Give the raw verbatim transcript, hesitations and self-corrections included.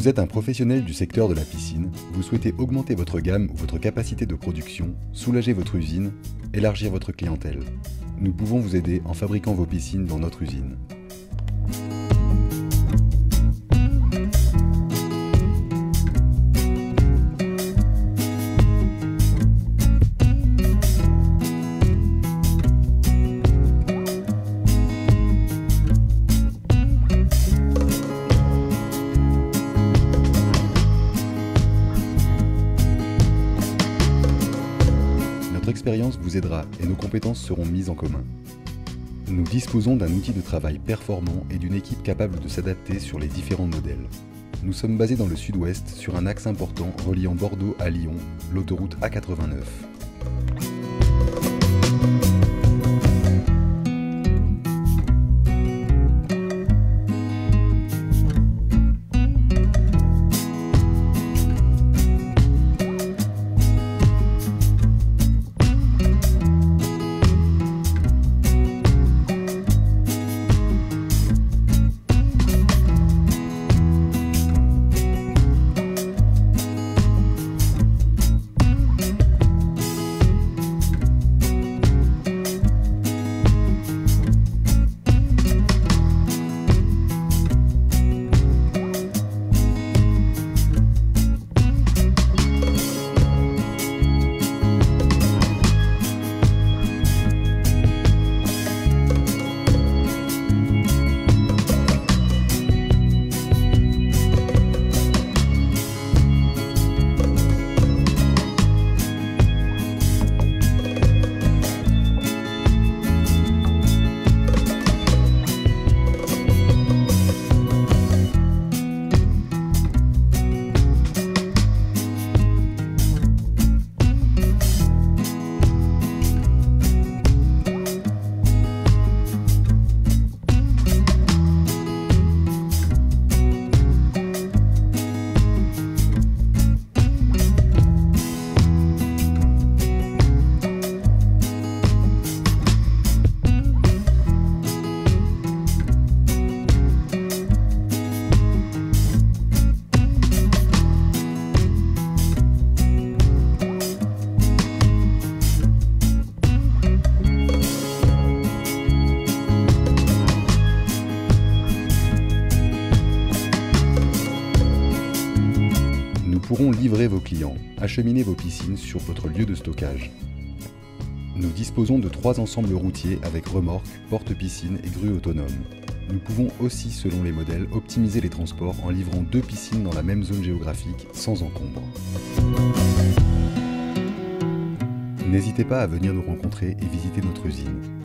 Vous êtes un professionnel du secteur de la piscine, vous souhaitez augmenter votre gamme ou votre capacité de production, soulager votre usine, élargir votre clientèle. Nous pouvons vous aider en fabriquant vos piscines dans notre usine. Notre expérience vous aidera et nos compétences seront mises en commun. Nous disposons d'un outil de travail performant et d'une équipe capable de s'adapter sur les différents modèles. Nous sommes basés dans le sud-ouest sur un axe important reliant Bordeaux à Lyon, l'autoroute A quatre-vingt-neuf. Nous pourrons livrer vos clients, acheminer vos piscines sur votre lieu de stockage. Nous disposons de trois ensembles routiers avec remorque, porte-piscine et grue autonome. Nous pouvons aussi, selon les modèles, optimiser les transports en livrant deux piscines dans la même zone géographique sans encombre. N'hésitez pas à venir nous rencontrer et visiter notre usine.